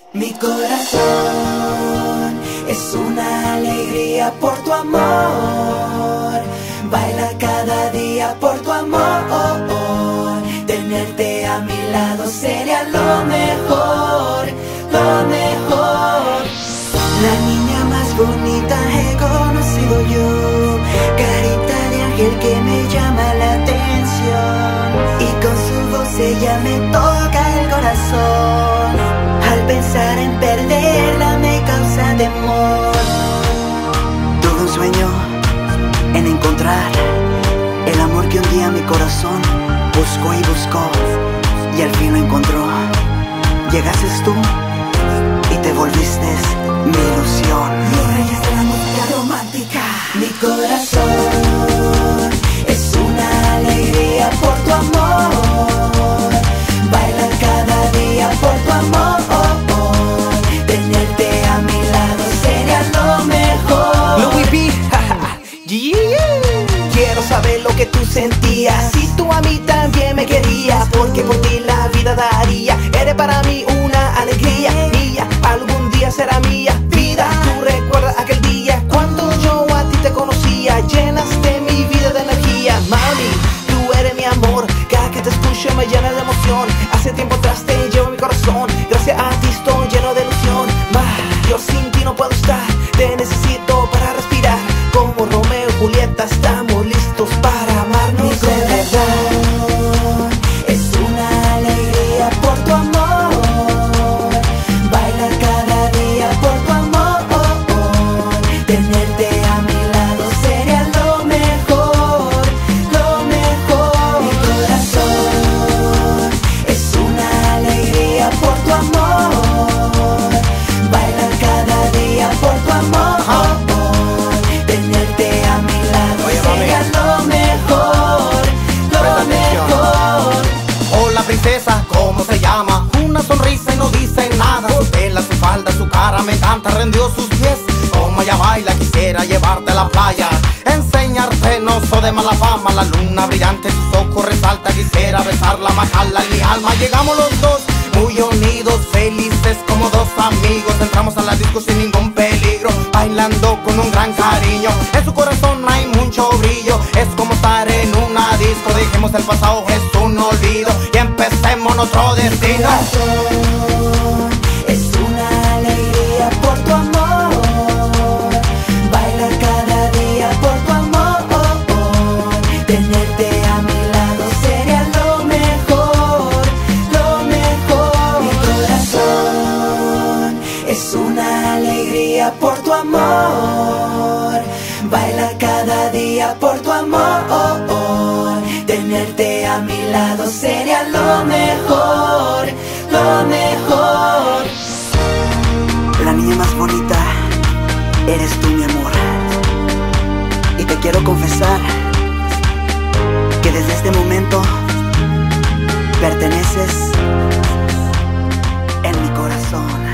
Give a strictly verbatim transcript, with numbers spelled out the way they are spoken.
Mi corazón es una alegría por tu amor, baila cada día por tu amor. Tenerte a mi lado sería lo mejor, lo mejor. La niña más bonita he conocido yo, carita de ángel que me llama la atención, y con su voz ella me toca el corazón. Al pensar en perderla me causa temor. Tuve un sueño en encontrar el amor que un día mi corazón buscó y buscó, y al fin lo encontró. Llegaste tú y te volviste mi ilusión. Los reyes de la música romántica. Mi corazón es una alegría por tu amor, baila cada día por tu amor. Tenerte a mi lado sería lo mejor. Louis V, yeah. Quiero saber lo que tú sentías, si tú a mí también me querías, porque por ti la vida daría. Eres para mí una alegría mía, algún día será mía vida. Tú recuerdas aquel día cuando yo a ti te conocía, llenaste mi vida de energía. Mami, tú eres mi amor, cada que te escucho me llena de emoción. Hace tiempo atrás te llevo en mi corazón, gracias a ti estoy lleno de ilusión. Ma, yo sin ti no puedo estar, te necesito para respirar. Como Romeo y Julieta estamos listos para amarnos. Mi corazón es una alegría por tu amor, baila cada día por tu amor. Tenerte a mi lado sería lo mejor, lo mejor. Mi corazón es una alegría por tu amor, baila cada día por tu amor. Tenerte a mi lado sería lo mejor, lo mejor. Hola princesa, ¿cómo se llama? Una sonrisa y no dice nada. Su tela, su falda, su cara me encanta. Rendió sus pies, como ella baila. Quisiera llevarte a la playa, enseñarte, no soy de mala fama. La luna brillante, sus ojos resalta. Quisiera besarla, bajarla en mi alma. Llegamos los dos, muy unidos, felices como dos amigos. Entramos a la disco sin ningún peligro, bailando con un gran cariño. En su corazón hay mucho brillo, es como estar en una disco. Dejemos el pasado, es un olvido, y empecemos nuestro destino. Es una alegría por tu amor, baila cada día por tu amor. Tenerte a mi lado sería lo mejor, lo mejor. Mi corazón es una alegría por tu amor, baila cada día por tu amor. Tenerte a mi lado sería lo mejor, lo mejor. La niña más bonita eres tú, mi amor. Y te quiero confesar que desde este momento perteneces en mi corazón.